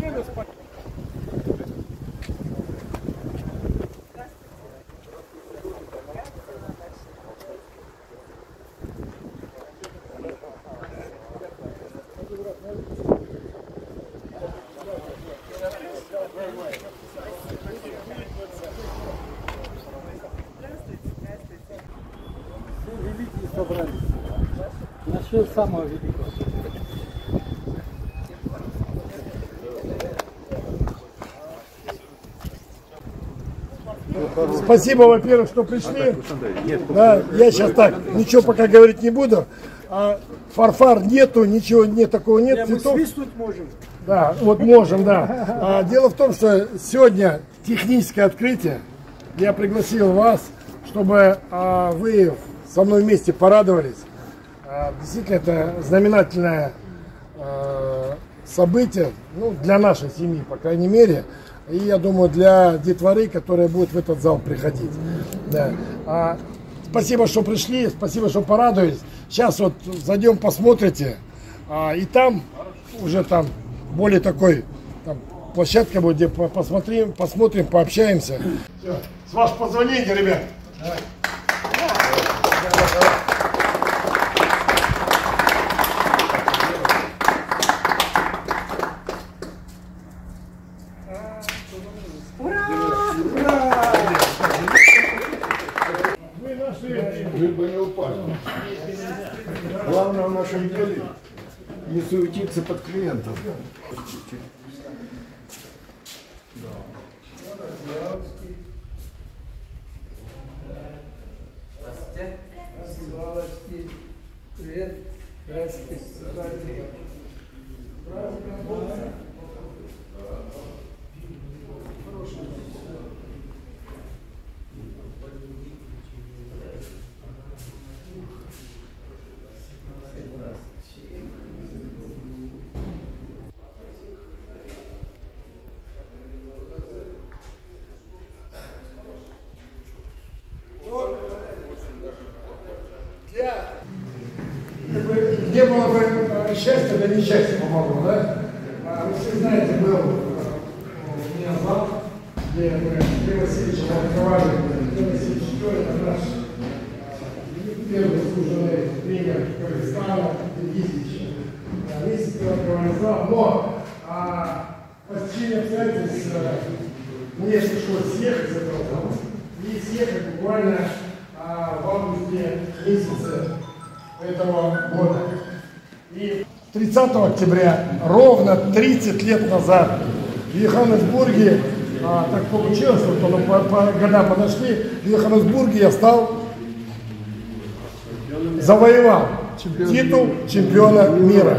Великие собрались. Насчет самого великого. Спасибо, во-первых, что пришли. Да, я сейчас так, ничего пока говорить не буду. Фарфар нету, ничего нет, такого нет. Мы свистнуть можем. Да, вот можем, да. Дело в том, что сегодня техническое открытие. Я пригласил вас, чтобы вы со мной вместе порадовались. Действительно, это знаменательное событие, ну, для нашей семьи, по крайней мере. И я думаю, для детворы, которая будет в этот зал приходить. Да. Спасибо, что пришли, спасибо, что порадовались. Сейчас вот зайдем, посмотрите. И там, уже там, более такой там, площадка будет, где посмотрим, пообщаемся. Все. С вашего позволения, ребят. Рыба не упали. Главное в нашем деле не суетиться под клиентом. Здравствуйте. Привет. Здравствуйте. Здравствуйте. Где было бы счастье, да несчастье помогло, да? Вы все знаете, был у меня зал, где мы Андрея Васильевича открывали. Андрей Васильевич, это наш первый заслуженный тренер Казахстана, Ильич. Вместе открывали зал, но по стечению обстоятельств мне пришлось съехать с этого зала. И съехать буквально в августе месяце этого года. И 30 октября, ровно 30 лет назад, в Йоханнесбурге, так получилось, вот по годам подошли, в Йоханнесбурге я завоевал титул чемпиона мира.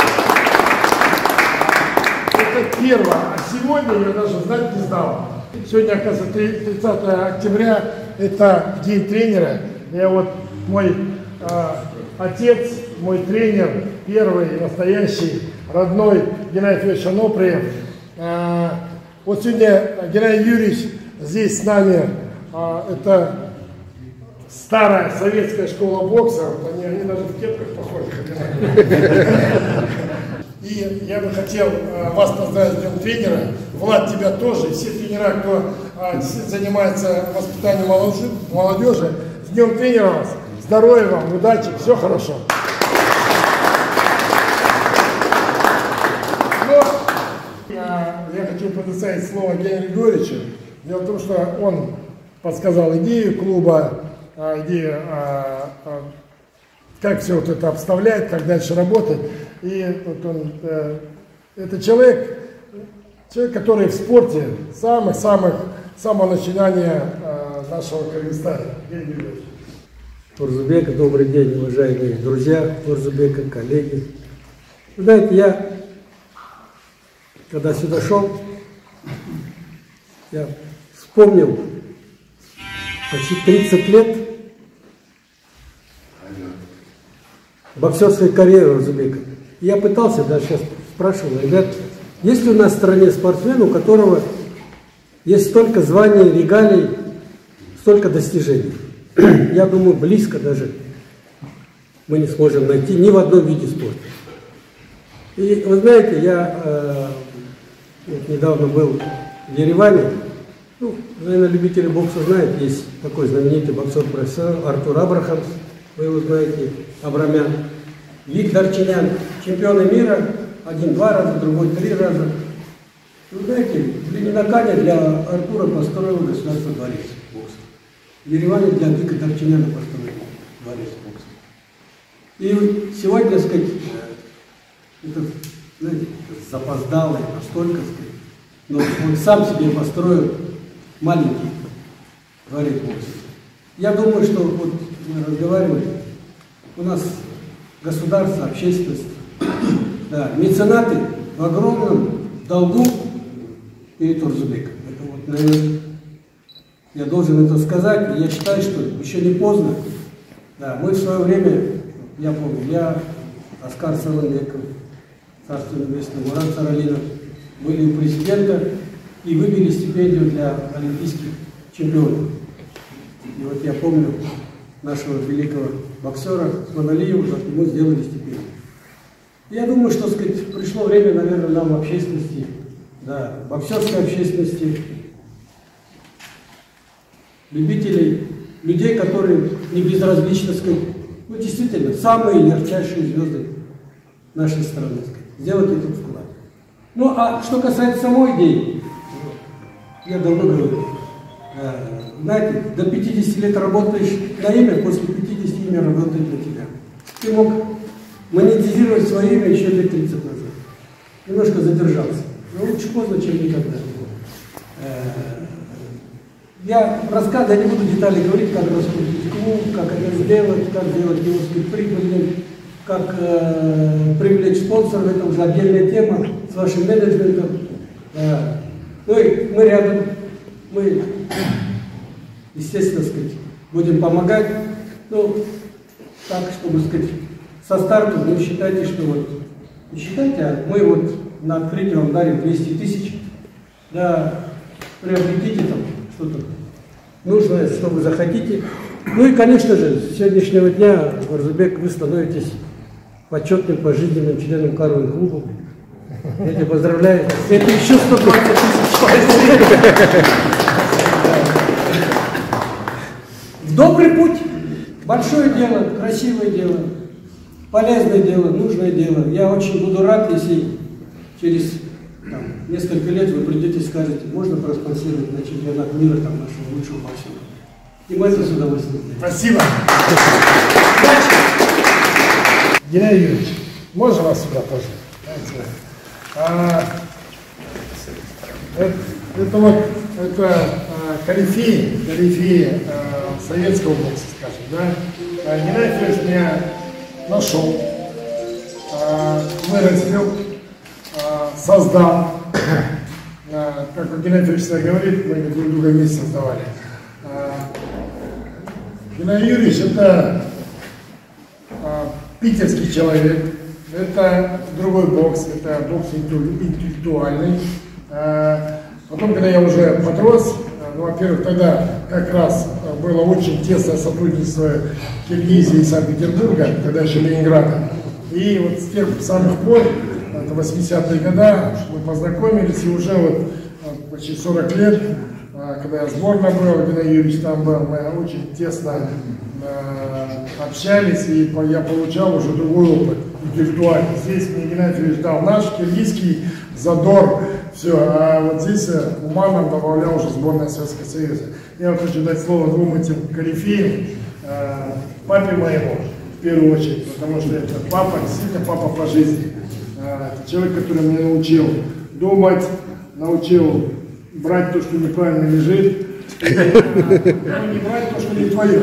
Это первое. А сегодня я даже знать не знал. Сегодня, оказывается, 30 октября, это день тренера. Я вот мой отец, мой тренер, первый, настоящий, родной Геннадий Федорович Аноприев. Вот сегодня Геннадий Юрьевич здесь с нами. Это старая советская школа бокса. Вот они даже в кепках похожи. И я бы хотел вас поздравить с Днем тренера. Влад, тебя тоже. И все тренера, кто занимается воспитанием молодежи. С Днем тренера вас. Здоровья вам, удачи, все хорошо. Но я хочу предоставить слово Геннадию Григорьевичу. Дело в том, что он подсказал идею клуба, идею, как все вот это обставлять, как дальше работать. И вот он, это человек, который в спорте с самого начинания нашего Кыргызстана. Геннадий Григорьевич. Урзубека, добрый день, уважаемые друзья Урзубека, коллеги. Вы знаете, я, когда сюда шел, я вспомнил почти 30 лет боксерской карьеры Урзубека. Я пытался, даже сейчас спрашивал, ребят, есть ли у нас в стране спортсмен, у которого есть столько званий, регалий, столько достижений? Я думаю, близко даже мы не сможем найти ни в одном виде спорта. И вы знаете, я Вот недавно был в Ереване. Ну, наверное, любители бокса знают, есть такой знаменитый боксер-профессор Артур Абрахамс, вы его знаете, Абрамян. Виктор Чинян, чемпионы мира, один 2 раза, другой 3 раза. Вы знаете, в Ленинакане для Артура построил государственный дворец бокса. В Ереване для Виктора Чиняна построил дворец бокса. И сегодня, так сказать, это, знаете, запоздалый, настолько, сказать, но он сам себе построил маленький дворец бокса. Я думаю, что вот мы разговаривали, у нас государство, общественность, да, меценаты в огромном долгу перед Орзубеком. Это вот, наверное, я должен это сказать, и я считаю, что еще не поздно. Да, мы в свое время, я помню, я, Оскар Саламбеков, Царство Небесное, Мурат Саралинов, были у президента и выбили стипендию для олимпийских чемпионов. И вот я помню нашего великого боксера Маналиева, как ему сделали стипендию. Я думаю, что, сказать, пришло время, наверное, нам в общественности, да, боксерской общественности, любителей, людей, которые не безразлично, сказать, ну, действительно, самые ярчайшие звезды нашей страны, сказать, сделать этот вклад. Ну, а что касается самой идеи, я давно говорю, знаете, до 50 лет работаешь на имя, после 50 имя работает на тебя. Ты мог монетизировать свое имя еще лет 30 назад. Немножко задержался. Но лучше поздно, чем никогда. Я рассказываю, я не буду детали говорить, как раскрутить клуб, как это сделать, как сделать его прибыльным, как привлечь спонсоров, это уже отдельная тема с вашим менеджментом. Ну и мы рядом, мы, естественно, сказать, будем помогать, ну, так, чтобы, сказать, со старту, ну, считайте, что вот, не считайте, а мы вот на открытие вам дарим 200 тысяч, да, приобретите там что-то нужное, что вы захотите. Ну и, конечно же, с сегодняшнего дня, Орзубек, вы становитесь почетным пожизненным членом Карвин-клуба. Я тебя поздравляю. Это еще 120 тысяч. В добрый путь. Большое дело, красивое дело, полезное дело, нужное дело. Я очень буду рад, если через там, несколько лет вы придете и скажете, можно проспонсировать на чемпионат мира там, нашего лучшего боксера. И мы это с удовольствием сделаем. Спасибо. Геннадий Юрьевич, можно вас сюда тоже? Это вот корифеи советского бокса, скажем, да. Геннадий Юрьевич меня нашел, вырастил, создал. Как Геннадий Юрьевич всегда говорит, мы друг друга вместе создавали. Геннадий Юрьевич это питерский человек, это другой бокс, это бокс интеллектуальный. Потом, когда я уже подрос, ну, во-первых, тогда как раз было очень тесное сотрудничество Киргизии и Санкт-Петербурга, тогда еще Ленинграда. И вот с тех самых пор, это 80-е годы, мы познакомились, и уже вот почти 40 лет, когда я сборная был, Геннадий Юрьевич там был, мы очень тесно общались, и я получал уже другой опыт интеллектуальный. Здесь мне Геннадий Юрьевич дал наш киргизский задор, все, а вот здесь Уманов добавлял уже сборная Советского Союза. Я вот хочу дать слово двум этим корифеям, папе моему, в первую очередь, потому что это папа, действительно папа по жизни. Это человек, который меня научил думать, научил брать то, что неправильно лежит, но не брать то, что не твое.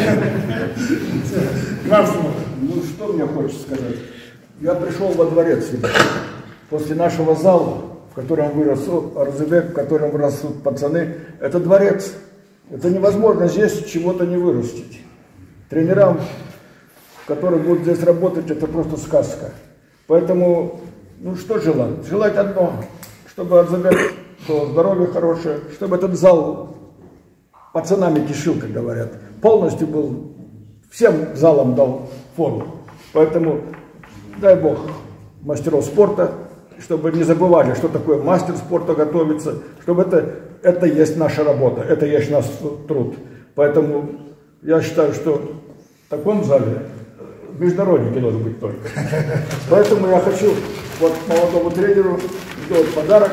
Ну что мне хочется сказать? Я пришел во дворец сюда, после нашего зала, в котором вырос Орзубек, в котором растут пацаны. Это дворец. Это невозможно здесь чего-то не вырастить. Тренерам, которые будут здесь работать, это просто сказка. Поэтому, ну что желать? Желать одно, чтобы Орзубек было здоровье хорошее, чтобы этот зал пацанами кишил, как говорят, полностью был, всем залом дал форму. Поэтому дай Бог мастеров спорта, чтобы не забывали, что такое мастер спорта готовится, чтобы это есть наша работа, это есть наш труд. Поэтому я считаю, что в таком зале международники должны быть только. Поэтому я хочу вот молодому тренеру сделать подарок.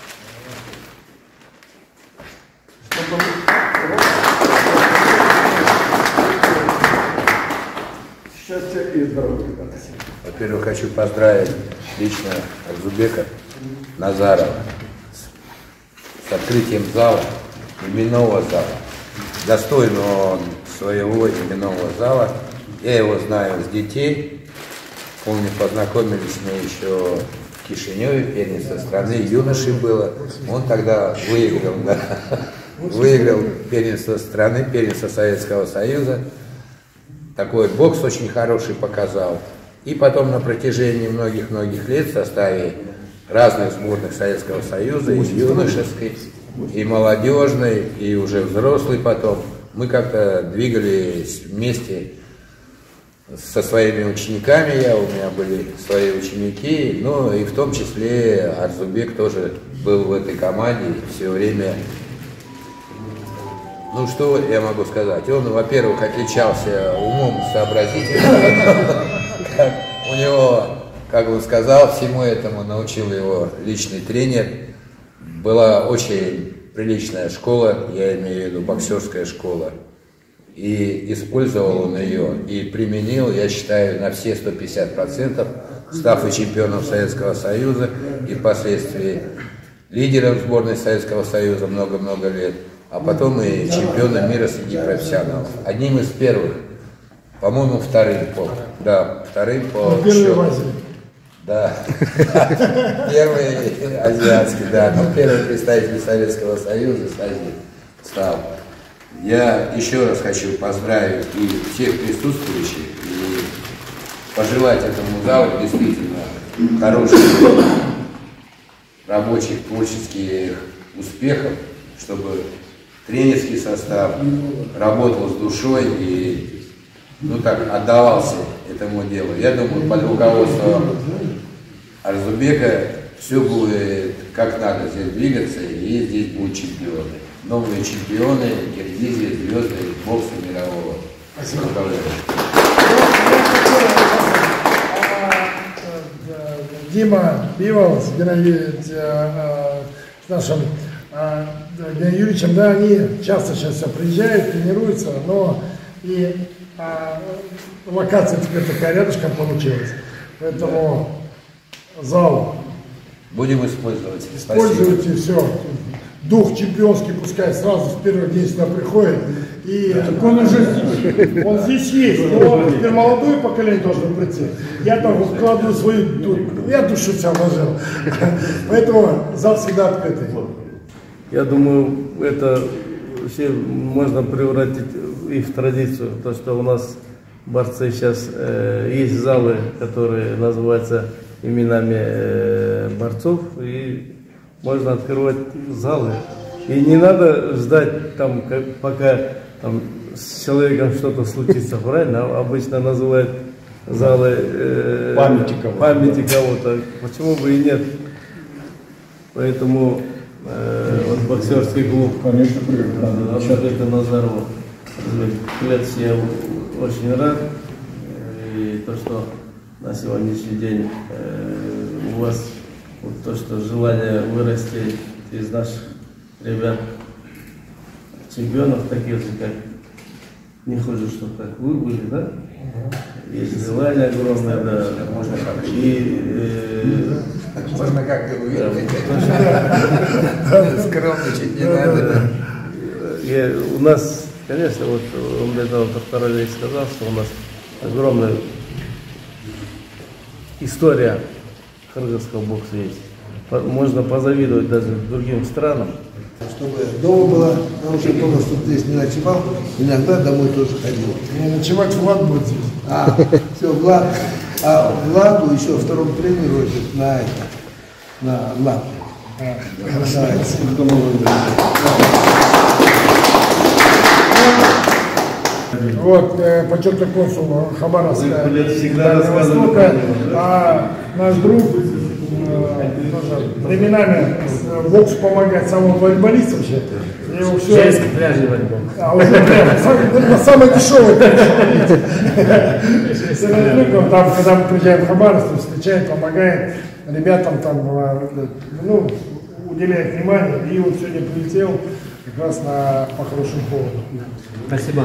Счастья и здоровья. Во-первых, хочу поздравить лично Арзубека Назарова с открытием зала, именного зала. Достойно он своего именного зала. Я его знаю с детей. Помню, познакомились мы еще в Кишиневе, первенство страны, юношей было. Он тогда выиграл, да, выиграл первенство страны, первенство Советского Союза. Такой бокс очень хороший показал. И потом на протяжении многих-многих лет в составе разных сборных Советского Союза, и юношеской, и молодежной, и уже взрослый потом, мы как-то двигались вместе со своими учениками, у меня были свои ученики, ну и в том числе Арзубек тоже был в этой команде все время. Ну что я могу сказать? Он, во-первых, отличался умом, сообразительностью. У него, как он сказал, всему этому научил его личный тренер. Была очень приличная школа, я имею в виду боксерская школа. И использовал он ее и применил, я считаю, на все 150%, став и чемпионом Советского Союза, и впоследствии лидером сборной Советского Союза много-много лет, а потом и чемпионом мира среди профессионалов. Одним из первых, по-моему, вторым по счету. Да, первый азиатский, да, но первый представитель Советского Союза стал. Я еще раз хочу поздравить и всех присутствующих, и пожелать этому залу действительно хороших рабочих, творческих успехов, чтобы тренерский состав работал с душой и, ну так, отдавался этому делу. Я думаю, под руководством Арзубека все будет как надо здесь двигаться, и здесь будут чемпионы. Новые чемпионы Киргизии, звезды бокса мирового. Спасибо. Дима Бивол с нашим Георгием Юрьевичем, да, они часто сейчас приезжают, тренируются, но и локация теперь такая рядышком получилась. Поэтому зал будем использовать. Используйте все. Дух чемпионский пускай сразу в первый день сюда приходит. И так он уже здесь. Он здесь есть. Но теперь молодое поколение должно прийти. Я там вкладываю свою, я душу вся вложил. Поэтому зал всегда открытый. Я думаю, это все можно превратить и в традицию. То, что у нас борцы сейчас есть залы, которые называются именами борцов, и можно открывать залы. И не надо ждать, там, пока там, с человеком что-то случится, правильно? Обычно называют залы памяти кого-то. Почему бы и нет? Поэтому вот боксерский клуб, конечно, Арзубека Назарова, я очень рад. И то, что на сегодняшний день у вас вот то, что желание вырасти из наших ребят чемпионов, таких же, как не хуже, что как вы были, да? Есть желание огромное, да. Можно как можно как и увидеть. Скромничать не надо. У нас, конечно, вот он мне доктор Олег сказал, что у нас огромная история кыргызского бокса есть. Можно позавидовать даже другим странам. Чтобы дома было, потому что дома, чтобы ты здесь не ночевал, иногда домой тоже ходил. Не ночевать Влад будет здесь. Все, Влад. А Владу еще втором тренеру на Влад. Вот, почетный консул Хабаровска, Всегда Востока, а наш друг временами бокс помогает самому волейболисту вообще. Я его все... Женский пляжный волейбол. А уже прям, на самый дешевый. Там, когда мы приезжаем в Хабаровск, встречает, помогает ребятам, там, ну, уделяет внимание. И вот сегодня прилетел как раз по хорошему поводу. Спасибо.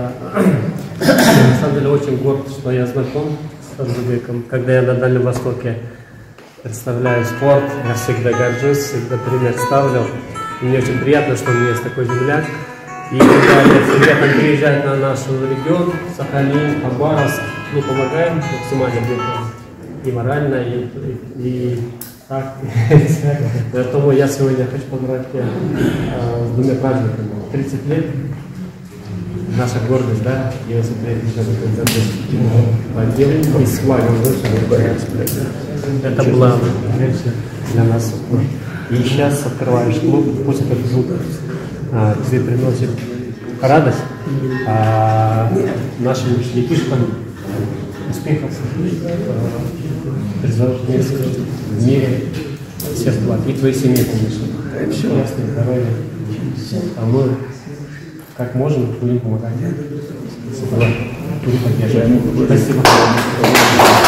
На самом деле очень горд, что я знаком с Арзубеком. Когда я на Дальнем Востоке представляю спорт, я всегда горжусь, всегда пример ставлю. И мне очень приятно, что у меня есть такой земляк. И когда ребята приезжают на наш регион, Сахалин, Хабаровск, мы помогаем максимально где-то и морально, и так. Поэтому я сегодня хочу поздравить с двумя праздниками. 30 лет. Наша гордость, да, 90 лет и с вами. Это была для нас. И сейчас открываешь клуб, пусть этот звук тебе приносит радость, нашим детишкам успехов, призовых мест в мире, всех благ. И твоей семье, конечно. Счастья, здоровья. А мы как можем, будем помогать. Спасибо.